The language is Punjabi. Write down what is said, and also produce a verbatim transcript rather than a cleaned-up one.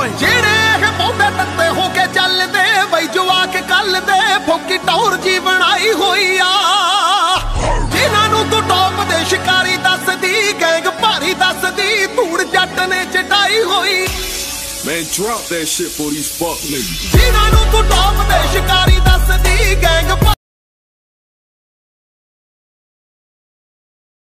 ਜਿਹੜੇ ਇਹ ਪੌਦੇ ਤੱਤੇ ਹੋ ਕੇ ਚੱਲਦੇ ਬਈ ਜਵਾ ਕੇ ਕੱਲ ਦੇ ਫੋਕੀ ਟੌਰ ਜੀ ਬਣਾਈ ਹੋਈ ਆ ਜਿਨ੍ਹਾਂ ਨੂੰ ਤੂੰ ਟੌਪ ਦੇ ਸ਼ਿਕਾਰੀ ਦੱਸਦੀ ਗੈਂਗ ਭਾਰੀ ਦੱਸਦੀ ਧੂੜ ਜੱਟ ਨੇ ਚਟਾਈ ਹੋਈ Man, drop that shit for these fuck niggas. ਜਿਨ੍ਹਾਂ ਨੂੰ ਤੂੰ ਟੌਪ